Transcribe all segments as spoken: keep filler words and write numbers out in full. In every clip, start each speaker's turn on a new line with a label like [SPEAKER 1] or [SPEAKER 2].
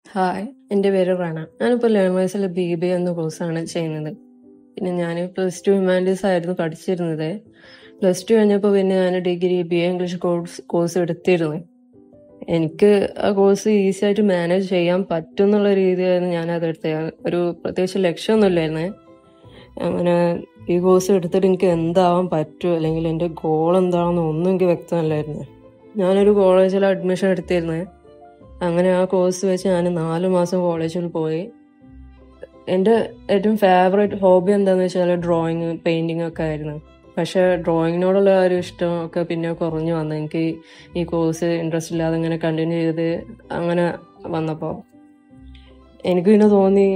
[SPEAKER 1] Hi, എൻ്റെ പേര് Rana. ഞാനിപ്പോൾ ലേണേഴ്സിൽ ബി ബി എ എന്ന കോഴ്സാണ് ചെയ്യുന്നത്. പിന്നെ ഞാൻ പ്ലസ് ടു ഹ്യൂമാനിറ്റീസ് ആയിരുന്നു പഠിച്ചിരുന്നത്. പ്ലസ് ടു കഴിഞ്ഞപ്പോൾ പിന്നെ ഞാൻ degree B A English course course എടുത്തിരുന്നു. എനിക്ക് ആ കോഴ്സ് ഈസി ആയിട്ട് മാനേജ് ചെയ്യാൻ പറ്റും എന്നുള്ള രീതിയായിരുന്നു ഞാനത് എടുത്തത്. ഒരു പ്രത്യേകിച്ച് ലക്ഷ്യമൊന്നുമില്ലായിരുന്നേ. അങ്ങനെ ഈ കോഴ്സ് എടുത്തിട്ട് എനിക്ക് എന്താവാൻ പറ്റുമോ അല്ലെങ്കിൽ എൻ്റെ ഗോൾ എന്താണെന്ന് ഒന്നും എനിക്ക് വ്യക്തമല്ലായിരുന്നു. ഞാനൊരു കോളേജിൽ അഡ്മിഷൻ എടുത്തിരുന്നത്. അങ്ങനെ ആ കോഴ്സ് വെച്ച് ഞാൻ നാല് മാസം കോളേജിൽ പോയി. എൻ്റെ ഏറ്റവും ഫേവറേറ്റ് ഹോബി എന്താണെന്ന് വെച്ചാൽ ഡ്രോയിങ് പെയിൻറ്റിങ് ഒക്കെ ആയിരുന്നു. പക്ഷേ ഡ്രോയിങ്ങിനോടുള്ള ഒരു ഇഷ്ടമൊക്കെ പിന്നെ കുറഞ്ഞു വന്നു. എനിക്ക് ഈ കോഴ്സ് ഇൻട്രസ്റ്റ് ഇല്ലാതെ ഇങ്ങനെ കണ്ടിന്യൂ ചെയ്ത് അങ്ങനെ വന്നപ്പോൾ എനിക്ക് പിന്നെ തോന്നി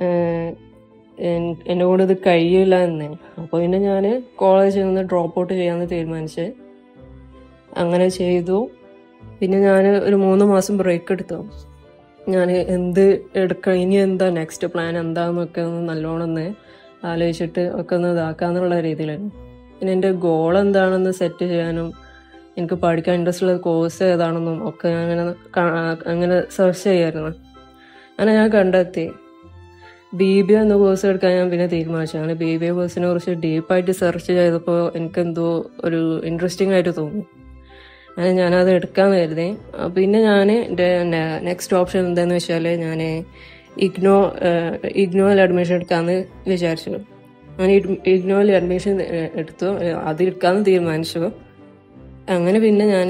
[SPEAKER 1] എൻ്റെ കൂടെ ഇത് കഴിയില്ല എന്ന്. അപ്പോൾ പിന്നെ ഞാൻ കോളേജിൽ നിന്ന് ഡ്രോപ്പ് ഔട്ട് ചെയ്യാമെന്ന് തീരുമാനിച്ച് അങ്ങനെ ചെയ്തു. പിന്നെ ഞാൻ ഒരു മൂന്ന് മാസം ബ്രേക്ക് എടുത്തു. ഞാൻ എന്ത് എടുക്കണം, ഇനി എന്താ നെക്സ്റ്റ് പ്ലാൻ എന്താണെന്നൊക്കെ ഒന്ന് നല്ലോണം ഒന്ന് ആലോചിച്ചിട്ട് ഒക്കെ ഒന്ന് ഇതാക്കാന്നുള്ള രീതിയിലായിരുന്നു. പിന്നെ എൻ്റെ ഗോൾ എന്താണെന്ന് സെറ്റ് ചെയ്യാനും എനിക്ക് പഠിക്കാൻ ഇൻട്രസ്റ്റ് ഉള്ള കോഴ്സ് ഏതാണെന്നും ഒക്കെ ഞാൻ അങ്ങനെ അങ്ങനെ സെർച്ച് ചെയ്യായിരുന്നു. അങ്ങനെ ഞാൻ കണ്ടെത്തി ബി ബി എ എന്ന കോഴ്സ് എടുക്കാൻ ഞാൻ പിന്നെ തീരുമാനിച്ചു. അങ്ങനെ ബി ബി എ കോഴ്സിനെ കുറിച്ച് ഡീപ്പായിട്ട് സെർച്ച് ചെയ്തപ്പോൾ എനിക്കെന്തോ ഒരു ഇൻട്രസ്റ്റിംഗ് ആയിട്ട് തോന്നി. അങ്ങനെ ഞാനത് എടുക്കാമെന്ന് കരുതി. പിന്നെ ഞാൻ എൻ്റെ നെക്സ്റ്റ് ഓപ്ഷൻ എന്താണെന്ന് വെച്ചാൽ ഞാൻ ഇഗ്നോ ഇഗ്നോയിൽ അഡ്മിഷൻ എടുക്കാമെന്ന് വിചാരിച്ചു. ഞാൻ ഇഗ്നോയിൽ അഡ്മിഷൻ എടുത്തു, അതെടുക്കാമെന്ന് തീരുമാനിച്ചു. അങ്ങനെ പിന്നെ ഞാൻ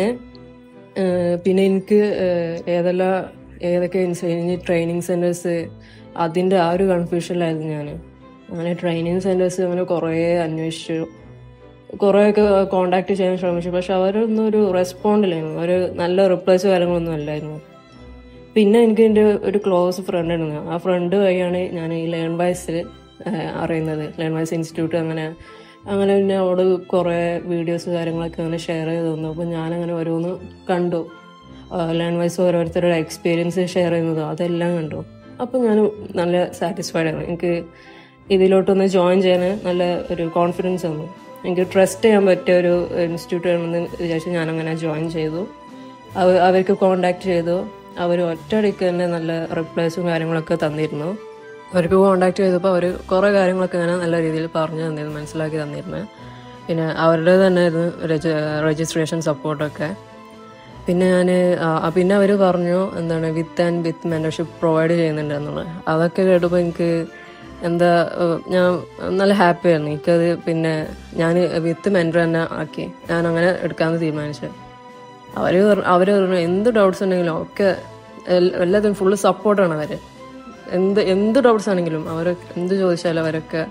[SPEAKER 1] പിന്നെ എനിക്ക് ഏതെല്ലാം ഏതൊക്കെ ഇനി ട്രെയിനിങ് സെൻറ്റേഴ്സ് അതിൻ്റെ ആ ഒരു കൺഫ്യൂഷനിലായിരുന്നു ഞാൻ. അങ്ങനെ ട്രെയിനിങ് സെൻറ്റേഴ്സ് അങ്ങനെ കുറേ അന്വേഷിച്ചു, കുറേയൊക്കെ കോണ്ടാക്ട് ചെയ്യാൻ ശ്രമിച്ചു. പക്ഷെ അവരൊന്നും ഒരു റെസ്പോണ്ടില്ലായിരുന്നു, ഒരു നല്ല റിപ്ലൈസ് കാര്യങ്ങളൊന്നും അല്ലായിരുന്നു. പിന്നെ എനിക്ക് എൻ്റെ ഒരു ക്ലോസ് ഫ്രണ്ട് ഉണ്ട്. ആ ഫ്രണ്ട് വഴിയാണ് ഞാൻ ഈ ലേൺ വൈസ് അറിയുന്നത്, ലേൺ വൈസ് ഇൻസ്റ്റിറ്റ്യൂട്ട്. അങ്ങനെ അങ്ങനെ പിന്നെ അവള് കുറേ വീഡിയോസ് കാര്യങ്ങളൊക്കെ അങ്ങനെ ഷെയർ ചെയ്ത് തന്നു. അപ്പോൾ ഞാനങ്ങനെ ഓരോന്ന് കണ്ടു, ലേൺ വൈസ് ഓരോരുത്തരുടെ എക്സ്പീരിയൻസ് ഷെയർ ചെയ്യുന്നത് അതെല്ലാം കണ്ടു. അപ്പോൾ ഞാൻ നല്ല സാറ്റിസ്ഫൈഡ് ആണ്. എനിക്ക് ഇതിലോട്ടൊന്ന് ജോയിൻ ചെയ്യാൻ നല്ല ഒരു കോൺഫിഡൻസ് വന്നു. എനിക്ക് ട്രസ്റ്റ് ചെയ്യാൻ പറ്റിയ ഒരു ഇൻസ്റ്റിറ്റ്യൂട്ട് ആണെന്ന് വിചാരിച്ച് ഞാനങ്ങനെ ജോയിൻ ചെയ്തു. അവ അവർക്ക് കോണ്ടാക്ട് ചെയ്തു. അവർ ഒറ്റയടിക്ക് തന്നെ നല്ല റിപ്ലൈസും കാര്യങ്ങളൊക്കെ തന്നിരുന്നു. അവർക്ക് കോണ്ടാക്ട് ചെയ്തപ്പോൾ അവർ കുറേ കാര്യങ്ങളൊക്കെ അങ്ങനെ നല്ല രീതിയിൽ പറഞ്ഞു തന്നിരുന്നു, മനസ്സിലാക്കി തന്നിരുന്നു. പിന്നെ അവരുടെ തന്നെ ഇത് രജിസ്ട്രേഷൻ സപ്പോർട്ടൊക്കെ. പിന്നെ ഞാൻ പിന്നെ അവർ പറഞ്ഞു എന്താണ് വിത്ത് ആൻഡ് വിത്ത് മെൻറ്റർഷിപ്പ് പ്രൊവൈഡ് ചെയ്യുന്നുണ്ട് എന്നുള്ളത്. അതൊക്കെ കേട്ടപ്പോൾ എനിക്ക് എന്താ ഞാൻ നല്ല ഹാപ്പി ആയിരുന്നു. എനിക്കത് പിന്നെ ഞാൻ വിത്ത് മെൻറ്റർ തന്നെ ആക്കി ഞാൻ അങ്ങനെ എടുക്കാമെന്ന് തീരുമാനിച്ചു. അവർ അവർ പറഞ്ഞു എന്ത് ഡൗട്ട്സ് ഉണ്ടെങ്കിലും ഒക്കെ എല്ലാത്തിനും ഫുള്ള് സപ്പോർട്ടാണ് അവർ. എന്ത് എന്ത് ഡൗട്ട്സ് ആണെങ്കിലും അവർ എന്ത് ചോദിച്ചാലും അവരൊക്കെ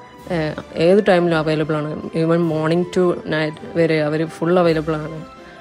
[SPEAKER 1] ഏത് ടൈമിലും അവൈലബിൾ ആണ്. ഈവൻ മോർണിംഗ് ടു നൈറ്റ് വരെ അവർ ഫുൾ അവൈലബിൾ ആണ്.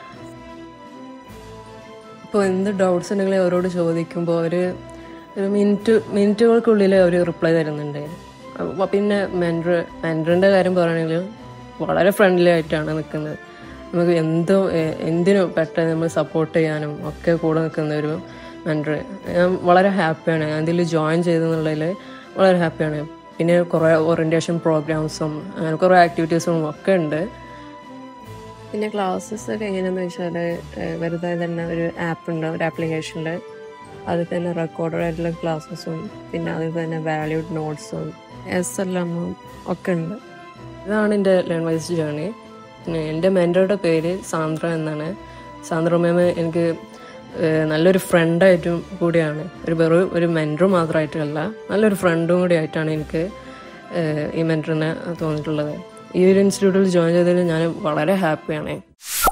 [SPEAKER 1] ഇപ്പോൾ എന്ത് ഡൗട്ട്സ് ഉണ്ടെങ്കിലും അവരോട് ചോദിക്കുമ്പോൾ അവർ ഒരു മിനിറ്റ് മിനിറ്റുകൾക്കുള്ളിൽ അവർ റിപ്ലൈ തരുന്നുണ്ട്. പിന്നെ മെൻറ്റർ മെൻറ്ററിൻ്റെ കാര്യം പറയുകയാണെങ്കിൽ വളരെ ഫ്രണ്ട്ലി ആയിട്ടാണ് നിൽക്കുന്നത്. നമുക്ക് എന്തോ എന്തിനും പെട്ടെന്ന് നമ്മൾ സപ്പോർട്ട് ചെയ്യാനും ഒക്കെ കൂടെ നിൽക്കുന്ന ഒരു മെൻറ്റർ. ഞാൻ വളരെ ഹാപ്പിയാണ് ഞാൻ ഇതിൽ ജോയിൻ ചെയ്തെന്നുള്ളതിൽ വളരെ ഹാപ്പിയാണ്. പിന്നെ കുറേ ഓറിയൻറ്റേഷൻ പ്രോഗ്രാംസും അങ്ങനെ കുറേ ആക്ടിവിറ്റീസും ഒക്കെ ഉണ്ട്. പിന്നെ ക്ലാസ്സസ് ഒക്കെ എങ്ങനെയാണെന്ന് വെച്ചാൽ വെറുതെ തന്നെ ഒരു ആപ്പ് ഉണ്ട്, ഒരു ആപ്ലിക്കേഷനിൽ അതിൽ തന്നെ റെക്കോർഡഡ് ആയിട്ടുള്ള ക്ലാസ്സസും പിന്നെ അതിൽ തന്നെ വാല്യൂഡ് നോട്ട്സും എസ് എൽ എമ്മും ഒക്കെ ഉണ്ട്. ഇതാണ് എൻ്റെ ലേൺ വൈസ് ജേർണി. പിന്നെ എൻ്റെ മെൻറ്ററുടെ പേര് സാന്ദ്ര എന്നാണ്. സാന്ദ്ര മാം എനിക്ക് നല്ലൊരു ഫ്രണ്ടായിട്ടും കൂടിയാണ്. ഒരു വെറും ഒരു മെൻറ്റർ മാത്രമായിട്ടല്ല, നല്ലൊരു ഫ്രണ്ടും കൂടി ആയിട്ടാണ് എനിക്ക് ഈ മെൻറ്ററിനെ തോന്നിയിട്ടുള്ളത്. ഈ ഒരു ഇൻസ്റ്റിറ്റ്യൂട്ടിൽ ജോയിൻ ചെയ്തതിൽ ഞാൻ വളരെ ഹാപ്പിയാണ്.